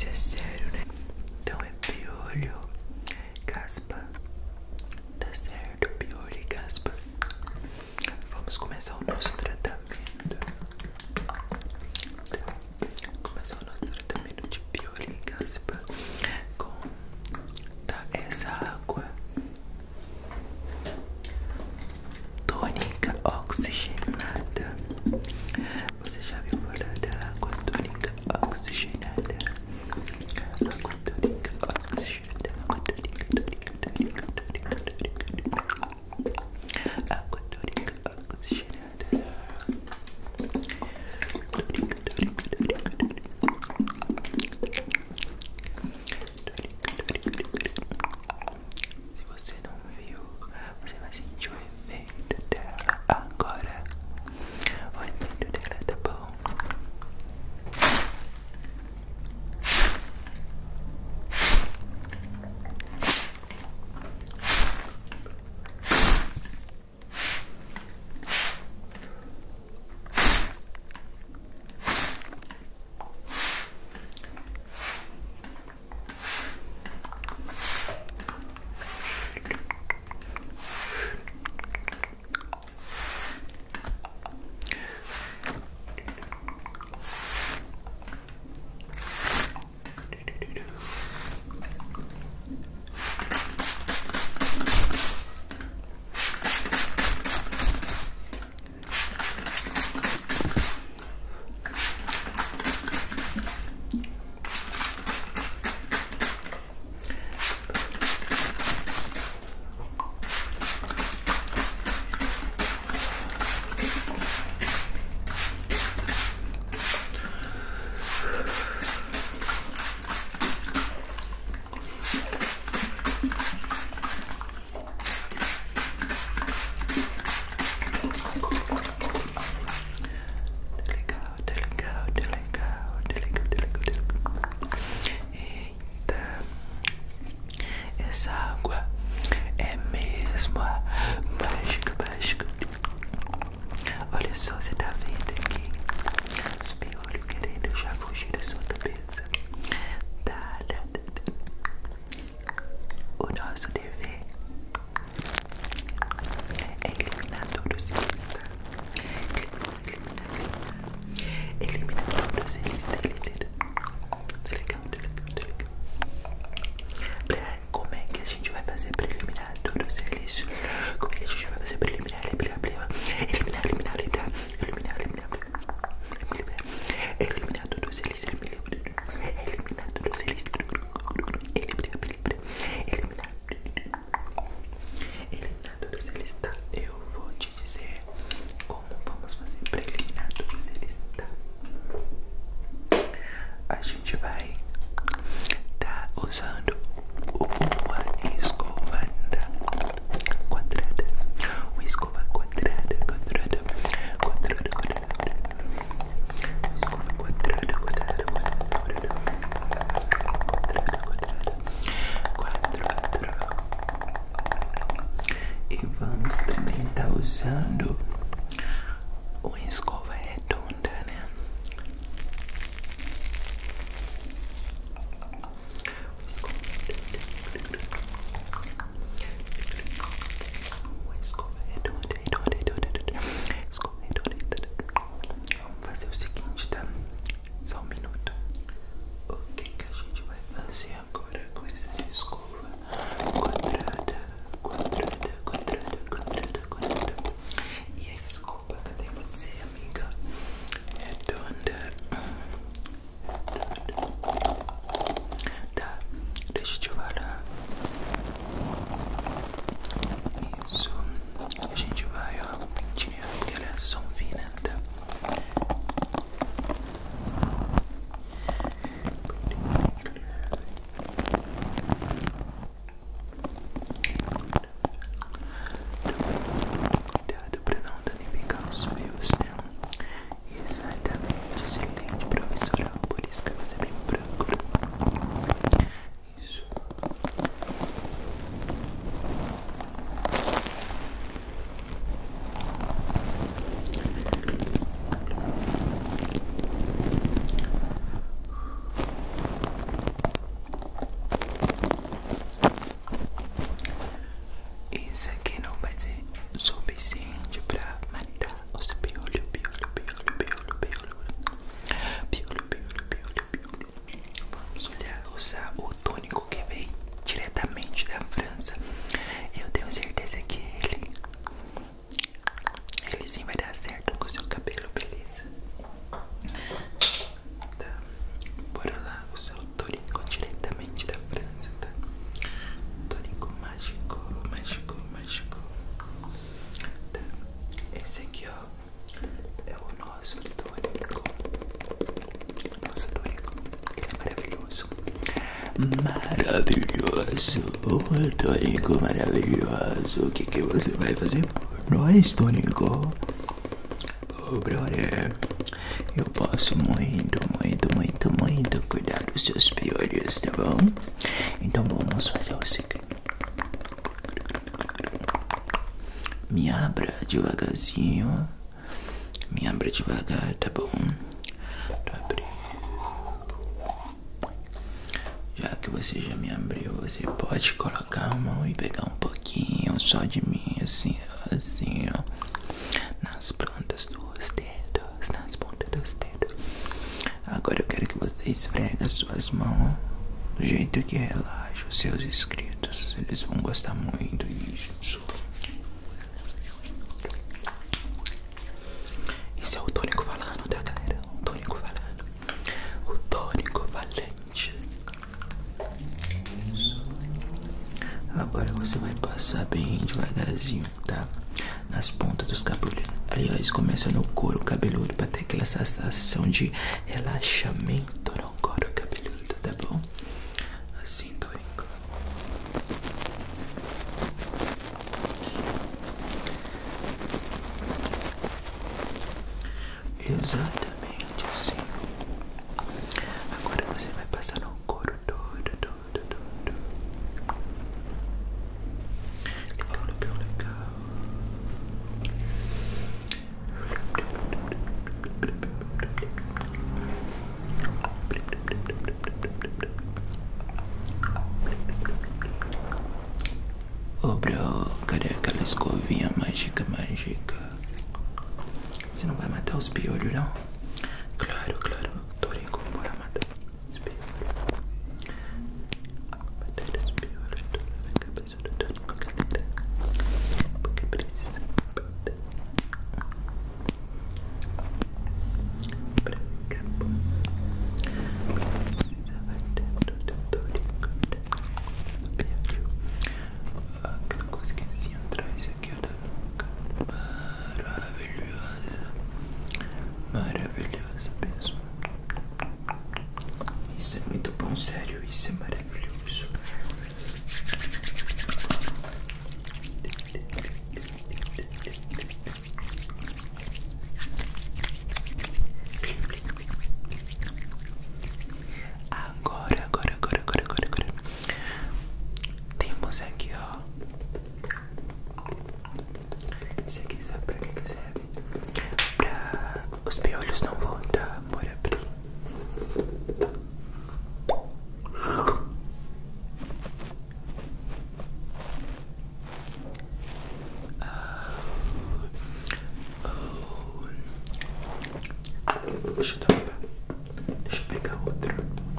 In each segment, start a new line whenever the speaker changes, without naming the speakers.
é sério, né? Então é piolho, caspa. Tá certo, piolho e caspa. Vamos começar o nosso tratamento. Começar o nosso tratamento de piolho e caspa com essa água tônica oxigenada. Você já viu falar da água tônica oxigenada? Água tônica oxigenada. Água tônica, tônica, tônica, tônica, tônica, tônica. Água tônica oxigenada. Tônica, tônica, tônica, tônica. Se você não viu, você vai sentir o efeito dela agora. O efeito dela tá bom. Essa água é mesmo mágica, mágica. Olha só, você tá vendo aqui os piolhos querendo já fugir da sua cabeça. O nosso dever é eliminar todos eles, tá? Eliminar todos eles, tá legal, tá legal. Como é que a gente vai fazer pra eliminar todos eles? Como é que a gente vai fazer pra eliminar todos eles? Tá? Eu vou te dizer como vamos fazer pra eliminar todos eles, tá? A gente vai tá usando uma escova quadrada, uma escova quadrada, escova quadrada, e vamos também tá usando uma escova redonda, né? Vamos fazer o seguinte, tá? Só um minuto. O que a gente vai fazer agora com essa escova quadrada? E usar o tônico que veio diretamente da França. Eu tenho certeza que ele sim vai dar certo com o seu cabelo, beleza? Tá, bora lá usar o tônico diretamente da França, tá? Tônico mágico, mágico, mágico. Tá. Esse aqui, ó, é o nosso tônico. Nosso tônico, ele é maravilhoso. Maravilhoso, tônico maravilhoso. O que você vai fazer por nós, tônico? Oh, brother, eu posso muito, muito, muito, muito cuidar dos seus piolhos, tá bom? Então vamos fazer o seguinte. Me abra devagarzinho. Me abra devagar, tá bom? Abrir. Já que você já me abriu, você pode colocar a mão e pegar um pouquinho só de mim, assim, assim, ó. Nas pontas dos dedos, nas pontas dos dedos. Agora eu quero que você esfregue as suas mãos do jeito que relaxa os seus inscritos. Eles vão gostar muito disso. Esse é o tônico falando, tá, galera? O tônico falando. O tônico valente. Isso. Agora você vai passar bem devagarzinho, tá? Nas pontas dos cabelos. Aliás, começa no couro cabeludo pra ter aquela sensação de relaxamento no couro cabeludo, tá bom? Assim, tônico. Exatamente assim. Agora você vai passar no couro todo, todo, todo. Legal, legal, legal. Ô, bro, cadê aquela escovinha mágica, mágica? Você não vai matar os piolhos, não? Claro, claro. Tônico, bora matar os piolhos. Matar os piolhos tudo na cabeça do tônico, galera. Porque precisa matar. Pra ficar bom. Precisa matar todo o tônico. Piolho. Aquela coisa que assim atrás aqui, ó, da nuca. Maravilhosa. Maravilhosa mesmo. Isso é muito bom, sério. Isso é maravilhoso. Agora. Temos aqui, ó. Esse aqui sabe pra que serve? Pra os piolhos não voltar. Bora abrir. Deixa eu pegar outro.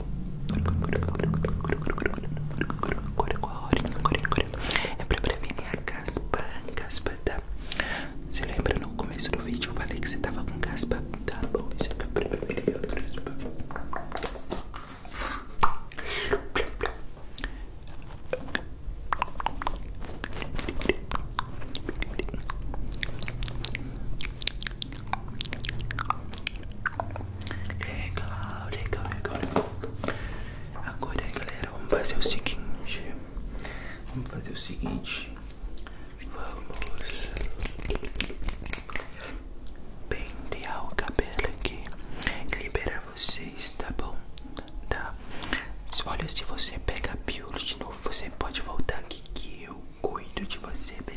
É pra prevenir a caspa. Caspa, tá? Você lembra no começo do vídeo eu falei que você tava com caspa? Tá bom, isso é pra prevenir a caspa. Legal. Agora, galera, vamos fazer o seguinte. Vamos pentear o cabelo aqui e liberar vocês, tá bom? Tá? Olha, se você pega piolho de novo, você pode voltar aqui que eu cuido de você, beleza?